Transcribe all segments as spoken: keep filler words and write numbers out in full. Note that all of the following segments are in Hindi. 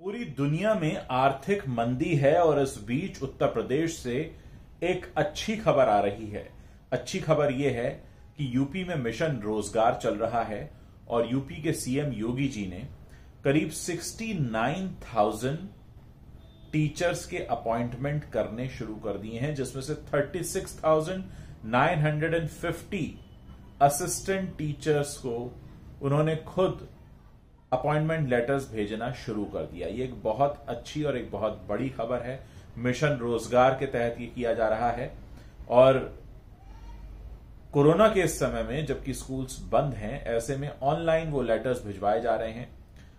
पूरी दुनिया में आर्थिक मंदी है और इस बीच उत्तर प्रदेश से एक अच्छी खबर आ रही है। अच्छी खबर यह है कि यूपी में मिशन रोजगार चल रहा है और यूपी के सीएम योगी जी ने करीब उनहत्तर हज़ार टीचर्स के अपॉइंटमेंट करने शुरू कर दिए हैं, जिसमें से छत्तीस हज़ार नौ सौ पचास असिस्टेंट टीचर्स को उन्होंने खुद अपॉइंटमेंट लेटर्स भेजना शुरू कर दिया। ये एक बहुत अच्छी और एक बहुत बड़ी खबर है। मिशन रोजगार के तहत ये किया जा रहा है और कोरोना के इस समय में जबकि स्कूल्स बंद हैं, ऐसे में ऑनलाइन वो लेटर्स भिजवाए जा रहे हैं।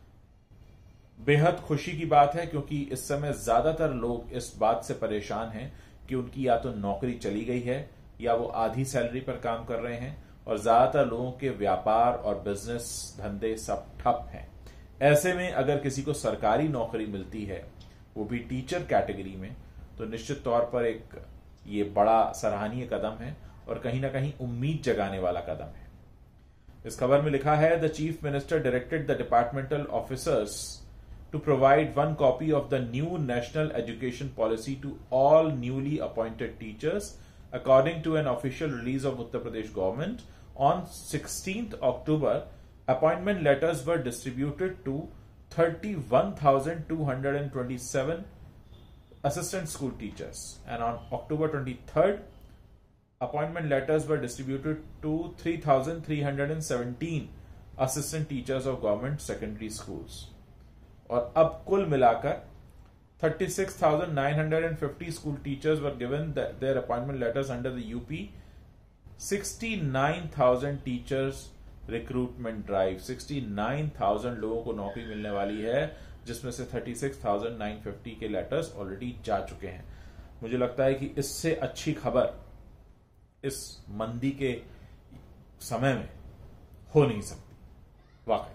बेहद खुशी की बात है क्योंकि इस समय ज्यादातर लोग इस बात से परेशान हैं कि उनकी या तो नौकरी चली गई है या वो आधी सैलरी पर काम कर रहे हैं और ज्यादातर लोगों के व्यापार और बिजनेस धंधे सब ठप हैं। ऐसे में अगर किसी को सरकारी नौकरी मिलती है, वो भी टीचर कैटेगरी में, तो निश्चित तौर पर एक ये बड़ा सराहनीय कदम है और कहीं ना कहीं उम्मीद जगाने वाला कदम है। इस खबर में लिखा है, the chief minister directed the departmental officers to provide one copy of the new national education policy to all newly appointed teachers according to an official release of Uttar Pradesh government. On sixteenth October, appointment letters were distributed to thirty-one thousand two hundred twenty-seven assistant school teachers, and on October twenty-third, appointment letters were distributed to three thousand three hundred seventeen assistant teachers of government secondary schools. और अब कुल मिलाकर छत्तीस हज़ार नौ सौ पचास school teachers were given their appointment letters under the UP उनहत्तर हज़ार टीचर्स रिक्रूटमेंट ड्राइव। उनहत्तर हज़ार लोगों को नौकरी मिलने वाली है, जिसमें से छत्तीस हज़ार नौ सौ पचास के लेटर्स ऑलरेडी जा चुके हैं। मुझे लगता है कि इससे अच्छी खबर इस मंदी के समय में हो नहीं सकती। वाकई